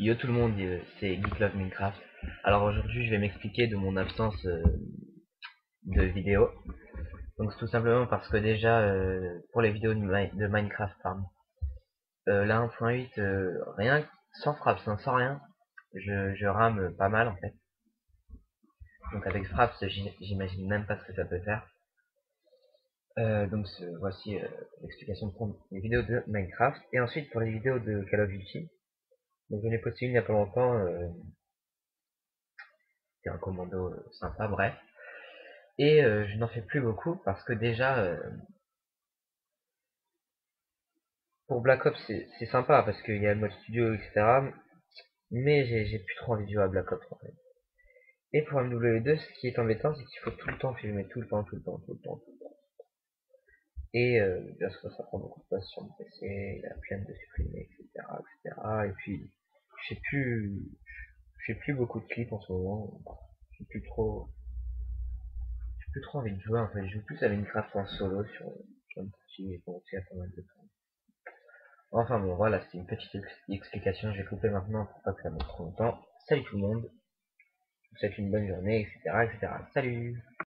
Yo tout le monde, c'est Geek Love Minecraft. Alors aujourd'hui je vais m'expliquer de mon absence de vidéos. Donc c'est tout simplement parce que déjà pour les vidéos de Minecraft, pardon, la 1.8, rien, sans Fraps, hein, sans rien, je rame pas mal en fait. Donc avec Fraps j'imagine même pas ce que ça peut faire. Donc voici l'explication pour les vidéos de Minecraft. Et ensuite pour les vidéos de Call of Duty. Donc j'en ai posté une il y a pas longtemps, c'est un commando sympa, bref. Et je n'en fais plus beaucoup parce que déjà, pour Black Ops, c'est sympa parce qu'il y a le mode studio, etc. Mais j'ai plus trop envie de jouer à Black Ops en fait. Et pour MW2, ce qui est embêtant, c'est qu'il faut tout le temps filmer, tout le temps, tout le temps, tout le temps, tout le temps. Et bien sûr, ça prend beaucoup de place sur mon PC, il y a plein de supprimer, etc., etc. Et puis, je fais plus beaucoup de clips en ce moment. J'ai plus trop envie de jouer en fait. Je joue plus à Minecraft en solo sur une partie et bon, il y a pas mal de temps. Enfin bon, voilà, c'était une petite explication. Je vais couper maintenant pour pas que ça mette trop longtemps. Salut tout le monde, je vous souhaite une bonne journée, etc., etc. Salut!